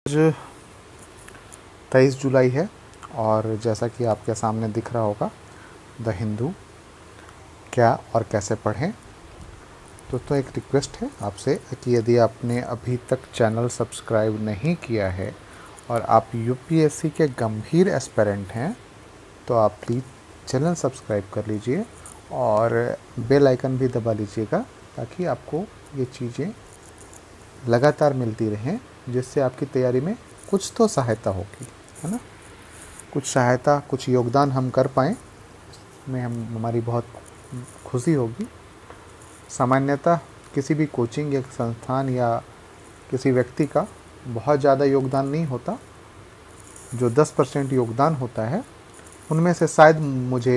आज 23 जुलाई है और जैसा कि आपके सामने दिख रहा होगा द हिंदू क्या और कैसे पढ़ें। दोस्तों एक रिक्वेस्ट है आपसे कि यदि आपने अभी तक चैनल सब्सक्राइब नहीं किया है और आप यूपीएससी के गंभीर एस्पिरेंट हैं तो आप प्लीज़ चैनल सब्सक्राइब कर लीजिए और बेल आइकन भी दबा लीजिएगा ताकि आपको ये चीज़ें लगातार मिलती रहें, जिससे आपकी तैयारी में कुछ तो सहायता होगी, है ना। कुछ सहायता, कुछ योगदान हम कर पाएँ इसमें हमारी बहुत खुशी होगी। सामान्यतः किसी भी कोचिंग या संस्थान या किसी व्यक्ति का बहुत ज़्यादा योगदान नहीं होता। जो 10% योगदान होता है उनमें से शायद मुझे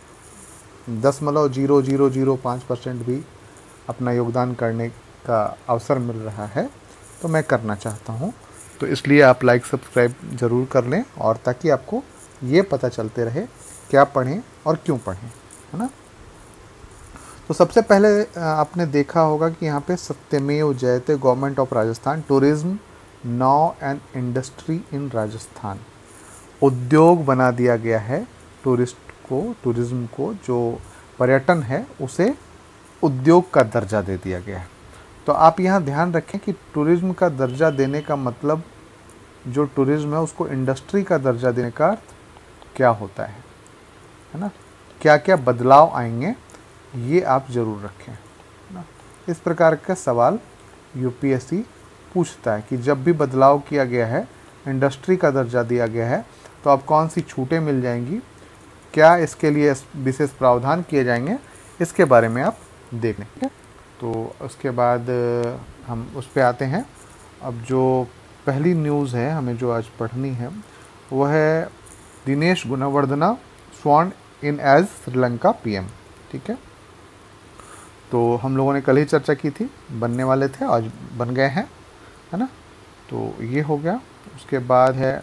0.0005% भी अपना योगदान करने का अवसर मिल रहा है, तो मैं करना चाहता हूँ। तो इसलिए आप लाइक सब्सक्राइब ज़रूर कर लें और ताकि आपको ये पता चलते रहे क्या पढ़ें और क्यों पढ़ें, है ना। तो सबसे पहले आपने देखा होगा कि यहाँ पे सत्यमेव जयते government of Rajasthan tourism now and industry in Rajasthan, उद्योग बना दिया गया है। टूरिज्म को जो पर्यटन है उसे उद्योग का दर्जा दे दिया गया है। तो आप यहाँ ध्यान रखें कि टूरिज्म का दर्जा देने का मतलब, जो टूरिज्म है उसको इंडस्ट्री का दर्जा देने का क्या होता है ना। क्या क्या बदलाव आएंगे ये आप ज़रूर रखें, है ना। इस प्रकार का सवाल यूपीएससी पूछता है कि जब भी बदलाव किया गया है, इंडस्ट्री का दर्जा दिया गया है, तो अब कौन सी छूटें मिल जाएंगी, क्या इसके लिए विशेष प्रावधान किए जाएंगे, इसके बारे में आप देख लें। तो उसके बाद हम उस पर आते हैं। अब जो पहली न्यूज़ है हमें जो आज पढ़नी है वह है Dinesh Gunawardena sworn in as Sri Lanka PM. ठीक है, तो हम लोगों ने कल ही चर्चा की थी, बनने वाले थे, आज बन गए हैं, है ना। तो ये हो गया। उसके बाद है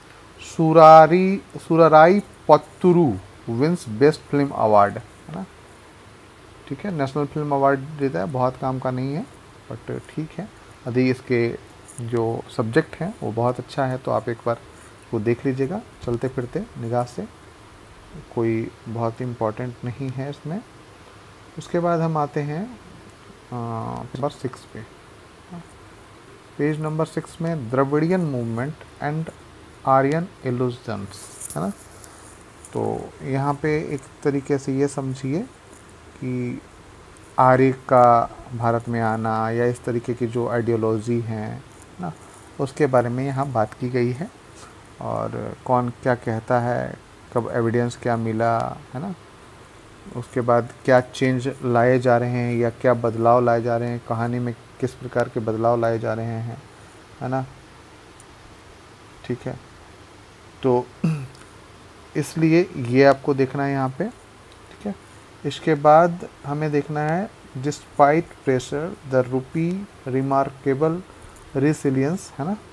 Soorarai Pottru wins best film award, है ना। ठीक है, नेशनल फिल्म अवार्ड देता है, बहुत काम का नहीं है बट ठीक है। यदि इसके जो सब्जेक्ट हैं वो बहुत अच्छा है तो आप एक बार वो देख लीजिएगा चलते फिरते निगाह से, कोई बहुत इम्पोर्टेंट नहीं है इसमें। उसके बाद हम आते हैं नंबर 6 पे। पेज नंबर 6 में Dravidian movement and Aryan illusions, है ना। तो यहाँ पे एक तरीके से ये समझिए कि आर्य का भारत में आना या इस तरीके की जो आइडियोलॉजी है ना, उसके बारे में यहाँ बात की गई है और कौन क्या कहता है, कब एविडेंस क्या मिला, है ना। उसके बाद क्या चेंज लाए जा रहे हैं या क्या बदलाव लाए जा रहे हैं, कहानी में किस प्रकार के बदलाव लाए जा रहे हैं, है ना। ठीक है, तो इसलिए ये आपको देखना है यहाँ पे। ठीक है, इसके बाद हमें देखना है despite pressure the rupee remarkable resilience, है ना।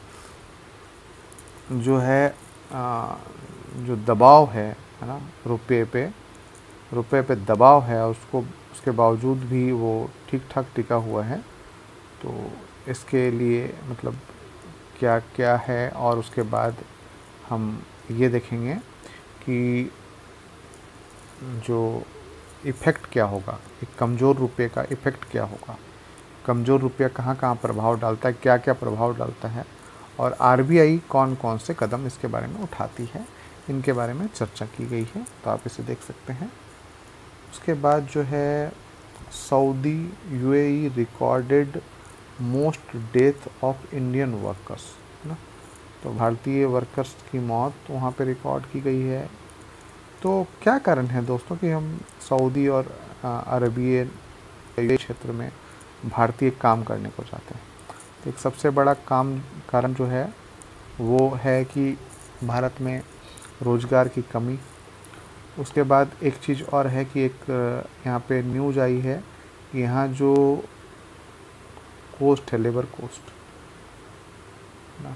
जो है जो दबाव है ना, रुपये पे दबाव है, उसको उसके बावजूद भी वो ठीक ठाक टिका हुआ है। तो इसके लिए मतलब क्या क्या है, और उसके बाद हम ये देखेंगे कि जो इफ़ेक्ट क्या होगा, एक कमज़ोर रुपये का इफ़ेक्ट क्या होगा, कमज़ोर रुपया कहाँ कहाँ प्रभाव डालता है, क्या क्या प्रभाव डालता है, और आरबीआई कौन कौन से कदम इसके बारे में उठाती है, इनके बारे में चर्चा की गई है, तो आप इसे देख सकते हैं। उसके बाद जो है Saudi UAE recorded most death of Indian workers, है ना। तो भारतीय वर्कर्स की मौत वहाँ पे रिकॉर्ड की गई है। तो क्या कारण है दोस्तों कि हम सऊदी और अरबी क्षेत्र में भारतीय काम करने को चाहते हैं। तो एक सबसे बड़ा कारण जो है वो है कि भारत में रोज़गार की कमी। उसके बाद एक चीज़ और है कि एक यहाँ पे न्यूज़ आई है कि यहाँ जो कोस्ट है, लेबर कोस्ट ना,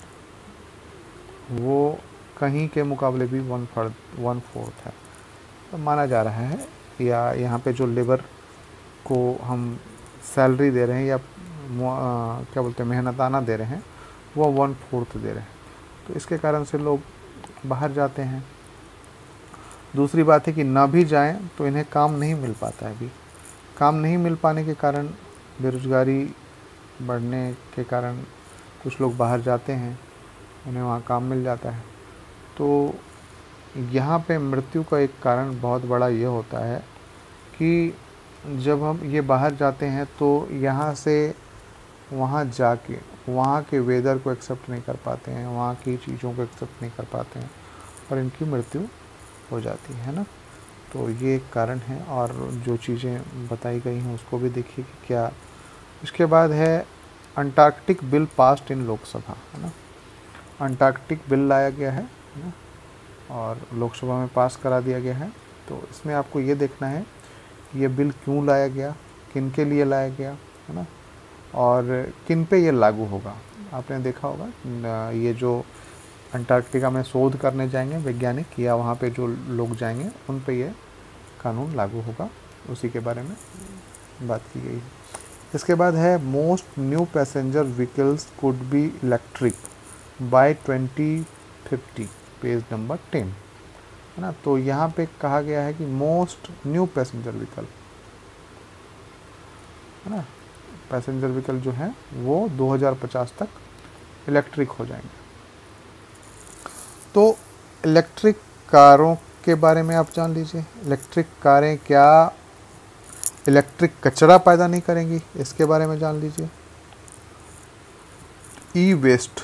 वो कहीं के मुकाबले भी 1/4 है। तो माना जा रहा है, या यहाँ पे जो लेबर को हम सैलरी दे रहे हैं या क्या बोलते हैं मेहनताना दे रहे हैं, वो 1/4 दे रहे हैं, तो इसके कारण से लोग बाहर जाते हैं। दूसरी बात है कि ना भी जाएं तो इन्हें काम नहीं मिल पाता है। अभी काम नहीं मिल पाने के कारण, बेरोज़गारी बढ़ने के कारण कुछ लोग बाहर जाते हैं, उन्हें वहाँ काम मिल जाता है। तो यहाँ पे मृत्यु का एक कारण बहुत बड़ा ये होता है कि जब हम ये बाहर जाते हैं तो यहाँ से वहाँ जाके वहाँ के वेदर को एक्सेप्ट नहीं कर पाते हैं, वहाँ की चीज़ों को एक्सेप्ट नहीं कर पाते हैं और इनकी मृत्यु हो जाती है ना। तो ये एक कारण है, और जो चीज़ें बताई गई हैं उसको भी देखिए कि क्या। इसके बाद है Antarctic bill passed in Lok Sabha, है ना। अंटार्कटिक बिल लाया गया है ना, और लोकसभा में पास करा दिया गया है। तो इसमें आपको ये देखना है कि ये बिल क्यों लाया गया, किन के लिए लाया गया, है ना, और किन पे ये लागू होगा। आपने देखा होगा ये जो अंटार्कटिका में शोध करने जाएंगे वैज्ञानिक, या वहाँ पे जो लोग जाएंगे उन पे ये कानून लागू होगा, उसी के बारे में बात की गई है। इसके बाद है most new passenger vehicles could be electric by 2050, page number 10, है ना। तो यहाँ पे कहा गया है कि मोस्ट न्यू पैसेंजर व्हीकल, है ना, पैसेंजर व्हीकल जो है वो 2050 तक इलेक्ट्रिक हो जाएंगे। तो इलेक्ट्रिक कारों के बारे में आप जान लीजिए। इलेक्ट्रिक कारें क्या इलेक्ट्रिक कचरा पैदा नहीं करेंगी, इसके बारे में जान लीजिए। ई वेस्ट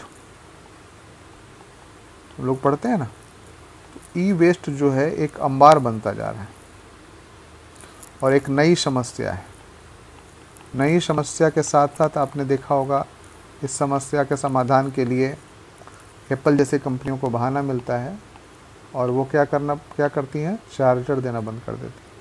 लोग पढ़ते हैं ना, ई वेस्ट जो है एक अंबार बनता जा रहा है और एक नई समस्या है। नई समस्या के साथ साथ आपने देखा होगा इस समस्या के समाधान के लिए एप्पल जैसे कंपनियों को बहाना मिलता है, और वो क्या करती हैं, चार्जर देना बंद कर देती है,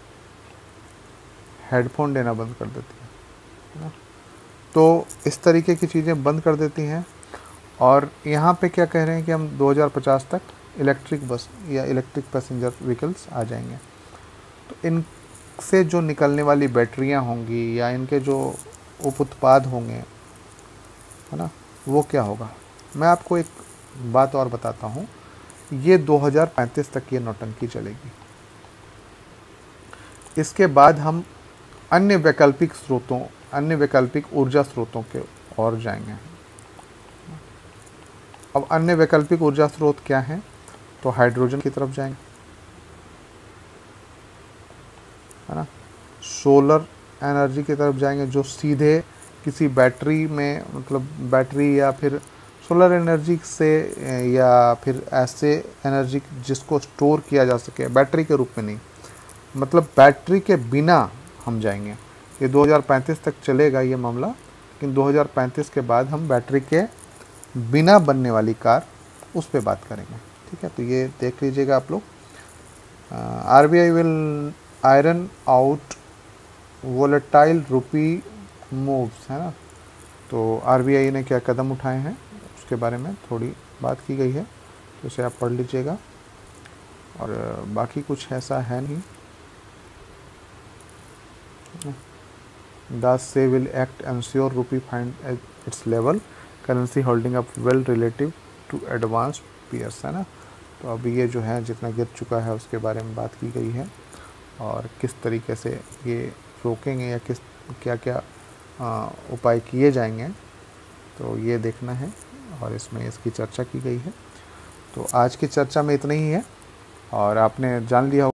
हेडफोन देना बंद कर देती है ना। तो इस तरीके की चीज़ें बंद कर देती हैं, और यहाँ पे क्या कह रहे हैं कि हम 2050 तक इलेक्ट्रिक बस या इलेक्ट्रिक पैसेंजर व्हीकल्स आ जाएंगे। तो इनसे जो निकलने वाली बैटरियाँ होंगी या इनके जो उप उत्पाद होंगे, है ना, वो क्या होगा। मैं आपको एक बात और बताता हूँ, ये 2035 तक ये नौटंकी चलेगी। इसके बाद हम अन्य वैकल्पिक ऊर्जा स्रोतों के और जाएंगे। अब अन्य वैकल्पिक ऊर्जा स्रोत क्या हैं, तो हाइड्रोजन की तरफ जाएंगे, है ना, सोलर एनर्जी की तरफ जाएंगे, जो सीधे किसी बैटरी में, मतलब बैटरी या फिर सोलर एनर्जी से, या फिर ऐसे एनर्जी जिसको स्टोर किया जा सके, बैटरी के रूप में नहीं, मतलब बैटरी के बिना हम जाएंगे। ये 2035 तक चलेगा ये मामला, लेकिन 2035 के बाद हम बैटरी के बिना बनने वाली कार उस पर बात करेंगे। ठीक है, तो ये देख लीजिएगा आप लोग। RBI will iron out volatile rupee moves, है ना। तो RBI ने क्या कदम उठाए हैं उसके बारे में थोड़ी बात की गई है, तो इसे आप पढ़ लीजिएगा, और बाकी कुछ ऐसा है नहीं। The say will act ensure rupee find at its level, currency holding up well relative to advanced peers, है ना। तो अभी ये जो है जितना गिर चुका है उसके बारे में बात की गई है, और किस तरीके से ये रोकेंगे या क्या क्या उपाय किए जाएंगे, तो ये देखना है, और इसमें इसकी चर्चा की गई है। तो आज की चर्चा में इतना ही है, और आपने जान लिया